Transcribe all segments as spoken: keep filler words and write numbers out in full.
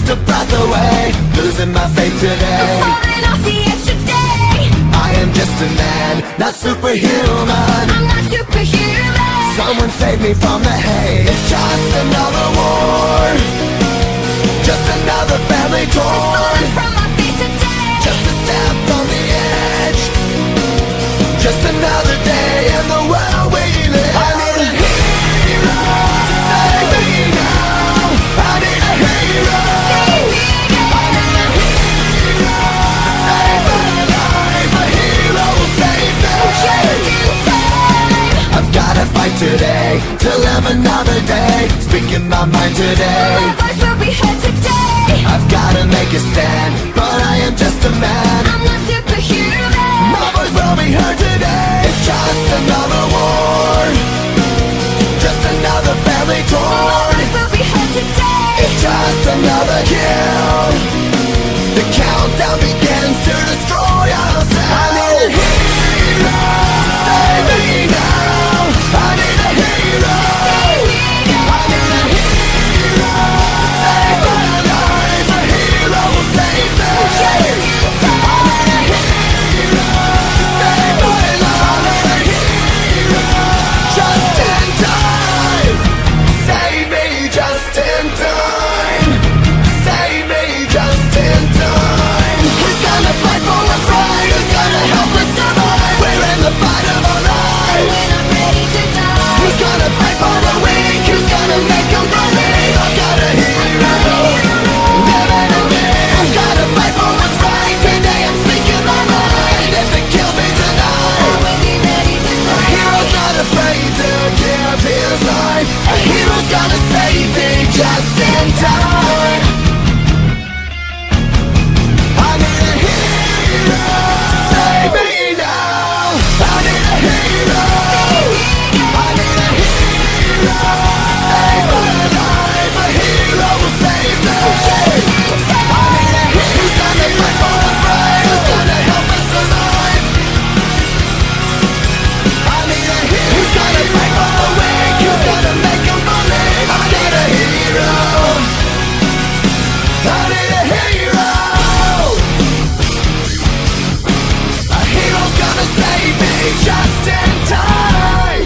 just a breath away, losing my faith today. Falling off the edge today. I am just a man, not superhuman. I'm not superhuman. Someone save me from the hate. It's just another war, just another family torn. Falling from my feet today. Just a step on the edge, just another day in the world we live. I need a hero to save me now. I need a hero. Save me I need a hero to save my life. A hero will save me. just in time. I've gotta fight today to live another day, speaking my mind today. My voice will be heard today. I've gotta make a stand, but I am just a man. I'm not superhuman. My voice will be heard today. It's just another war, just another family My torn. voice will be heard today. It's just another kill. The countdown begins to destroy ourselves. I need a hero to save me now. I need a hero. Save me I need a hero to save my life. A hero will save me. just in time. I need a hero to save my life. I need a hero just in time. Save me just in time. Save me just in time. Who's gonna fight for what's right? Who's gonna help us survive? We're in the fight of our lives. When I'm ready to die. Who's gonna fight for the weak? Who's gonna make them believe? I've got a hero living in me. I've gotta fight for what's right. Today I'm speaking my mind. If it kills me tonight, I will be ready to a die. hero's not afraid to give his life. A hero's gonna save me just in time. I need a hero to save me now. I need a hero. I need a hero to save my life. A hero will save me. I need a hero. Who's gonna fight for what's right? Who's gonna help us survive? I need a hero. Who's gonna fight for the weak? Who's gonna make them believe? I need a hero. I need a hero. A hero's gonna save me just in time.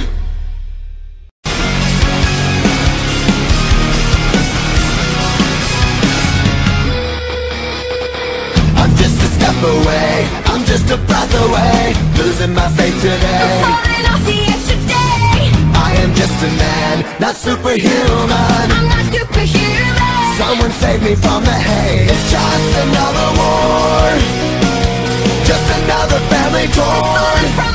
I'm just a step away, I'm just a breath away, losing my faith today. Falling off the edge today. I am just a man, not superhuman. I'm not superhuman. Someone save me from the hate. It's just another war, just another family torn. Falling from